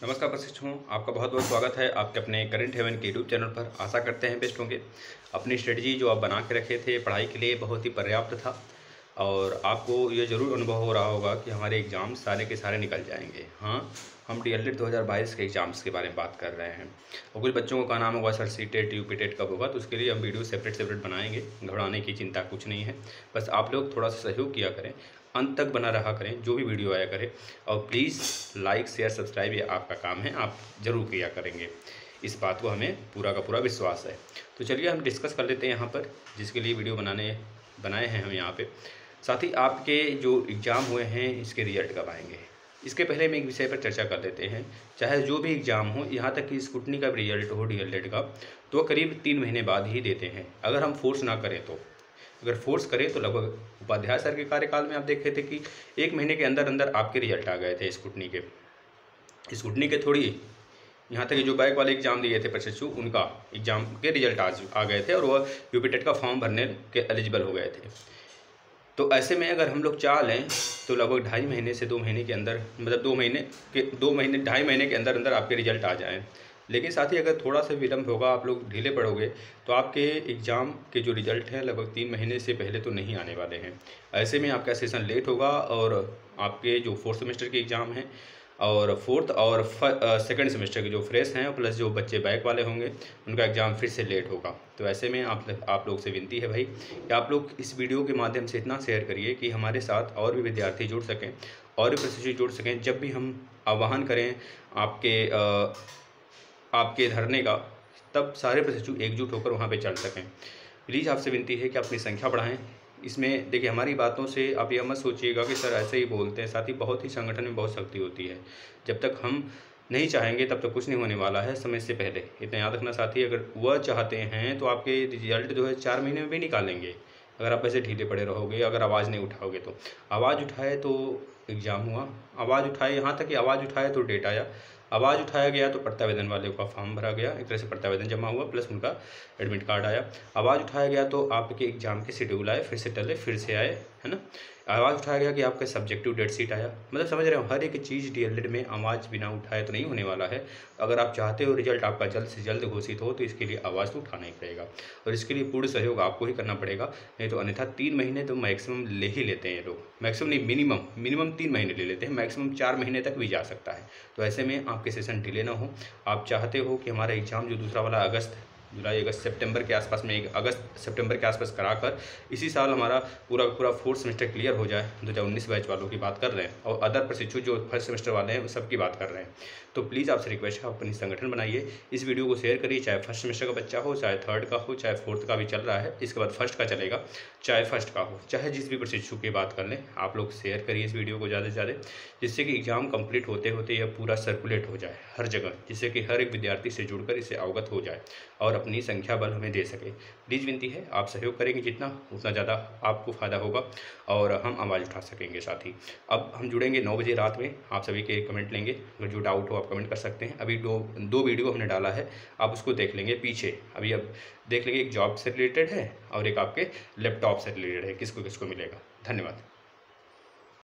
नमस्कार प्रशिक्षुओं, आपका बहुत बहुत स्वागत है आपके अपने करंट हेवन के यूट्यूब चैनल पर। आशा करते हैं बेस्ट होंगे। अपनी स्ट्रेटजी जो आप बना के रखे थे पढ़ाई के लिए बहुत ही पर्याप्त था और आपको ये ज़रूर अनुभव हो रहा होगा कि हमारे एग्ज़ाम सारे के सारे निकल जाएंगे। हाँ, हम डीएलएड 2022 के एग्ज़ाम्स के बारे में बात कर रहे हैं और कुछ बच्चों का नाम होगा सर सीटेट यूपीटेट कब होगा, तो उसके लिए हम वीडियो सेपरेट बनाएंगे। घबराने की चिंता कुछ नहीं है, बस आप लोग थोड़ा सा सहयोग किया करें, अंत तक बना रहा करें जो भी वीडियो आया करे, और प्लीज़ लाइक शेयर सब्सक्राइब ये आपका काम है, आप ज़रूर किया करेंगे। इस बात को हमें पूरा का पूरा विश्वास है। तो चलिए हम डिस्कस कर लेते हैं यहाँ पर, जिसके लिए वीडियो बनाए हैं हम यहाँ पे। साथ ही आपके जो एग्ज़ाम हुए हैं इसके रिजल्ट कब आएंगे, इसके पहले हम एक विषय पर चर्चा कर लेते हैं। चाहे जो भी एग्ज़ाम हो, यहाँ तक कि स्कूटनी का भी रिजल्ट हो डीएलएड का, तो करीब 3 महीने बाद ही देते हैं अगर हम फोर्स ना करें तो। अगर फोर्स करें तो लगभग उपाध्याय सर के कार्यकाल में आप देखे थे कि 1 महीने के अंदर अंदर आपके रिजल्ट आ गए थे स्कूटनी के थोड़ी, यहाँ तक कि जो बैक वाले एग्जाम दिए थे प्रशिक्षु, उनका एग्जाम के रिजल्ट आज आ गए थे और वह यूपीटेट का फॉर्म भरने के एलिजिबल हो गए थे। तो ऐसे में अगर हम लोग चाह लें तो लगभग 2.5 महीने से 2 महीने के अंदर, मतलब 2.5 महीने के अंदर अंदर आपके रिजल्ट आ जाएँ। लेकिन साथ ही अगर थोड़ा सा विलम्ब होगा, आप लोग ढीले पड़ोगे, तो आपके एग्ज़ाम के जो रिज़ल्ट हैं लगभग 3 महीने से पहले तो नहीं आने वाले हैं। ऐसे में आपका सेशन लेट होगा और आपके जो 4th सेमेस्टर के एग्ज़ाम हैं और 4th और 2nd सेमेस्टर के जो फ्रेश हैं प्लस जो बच्चे बैक वाले होंगे, उनका एग्ज़ाम फिर से लेट होगा। तो ऐसे में आप लोग से विनती है भाई कि आप लोग इस वीडियो के माध्यम से इतना शेयर करिए कि हमारे साथ और भी विद्यार्थी जुड़ सकें और भी प्रशिक्षु जुड़ सकें। जब भी हम आह्वान करें आपके धरने का, तब सारे प्रशिक्षु एकजुट होकर वहाँ पे चल सकें। प्लीज़ आपसे विनती है कि अपनी संख्या बढ़ाएं। इसमें देखिए, हमारी बातों से आप यह मत सोचिएगा कि सर ऐसे ही बोलते हैं, साथ ही बहुत ही संगठन में बहुत शक्ति होती है। जब तक हम नहीं चाहेंगे तब तक कुछ नहीं होने वाला है समय से पहले, इतना याद रखना साथी। अगर वह चाहते हैं तो आपके रिजल्ट जो है 4 महीने में भी निकालेंगे, अगर आप ऐसे ढीले पड़े रहोगे, अगर आवाज़ नहीं उठाओगे तो। आवाज़ उठाए तो एग्ज़ाम हुआ, आवाज़ उठाए, यहाँ तक कि आवाज़ उठाए तो डेट आया, आवाज़ उठाया गया तो प्रत्यावेदन वाले का फॉर्म भरा गया, एक तरह से प्रत्यावेदन जमा हुआ प्लस उनका एडमिट कार्ड आया। आवाज़ उठाया गया तो आपके एग्ज़ाम के शेड्यूल आए, फिर से टले, फिर से आए, है ना। आवाज़ उठाया गया कि आपका सब्जेक्टिव डेट शीट आया। मतलब समझ रहे हो, हर एक चीज़ डीएलएड में आवाज़ बिना उठाए तो नहीं होने वाला है। अगर आप चाहते हो रिजल्ट आपका जल्द से जल्द घोषित हो, तो इसके लिए आवाज़ तो उठाना ही पड़ेगा और इसके लिए पूर्ण सहयोग आपको ही करना पड़ेगा। नहीं तो अन्यथा 3 महीने तो मैक्सिमम ले ही लेते हैं ये लोग, मैक्सिमम नहीं, मिनिमम 3 महीने ले लेते हैं, मैक्सिमम 4 महीने तक भी जा सकता है। तो ऐसे में आपके सेशन डिले ना हो। आप चाहते हो कि हमारा एग्ज़ाम जो दूसरा वाला जुलाई अगस्त सितंबर के आसपास में, अगस्त सितंबर के आसपास कराकर इसी साल हमारा पूरा 4th सेमेस्टर क्लियर हो जाए। 2019 बैच वालों की बात कर रहे हैं और अदर प्रशिक्षु जो 1st सेमेस्टर वाले हैं वो सब की बात कर रहे हैं। तो प्लीज़ आपसे रिक्वेस्ट है, आप अपनी संगठन बनाइए, इस वीडियो को शेयर करिए। चाहे 1st सेमेस्टर का बच्चा हो, चाहे 3rd का हो, चाहे 4th का भी चल रहा है, इसके बाद 1st का चलेगा, चाहे 1st का हो, चाहे जिस भी प्रशिक्षु की बात कर लें, आप लोग शेयर करिए इस वीडियो को ज़्यादा से ज़्यादा, जिससे कि एग्ज़ाम कंप्लीट होते होते यह पूरा सर्कुलेट हो जाए हर जगह, जिससे कि हर एक विद्यार्थी से जुड़कर इसे अवगत हो जाए और अपनी संख्या बल हमें दे सके। प्लीज़ विनती है, आप सहयोग करेंगे जितना, उतना ज़्यादा आपको फ़ायदा होगा और हम आवाज़ उठा सकेंगे। साथ ही अब हम जुड़ेंगे 9 बजे रात में, आप सभी के कमेंट लेंगे। अगर जो डाउट हो आप कमेंट कर सकते हैं। अभी दो वीडियो हमने डाला है, आप उसको देख लेंगे पीछे। अभी अब देख लेंगे, एक जॉब से रिलेटेड है और एक आपके लैपटॉप से रिलेटेड है, किसको किसको मिलेगा। धन्यवाद।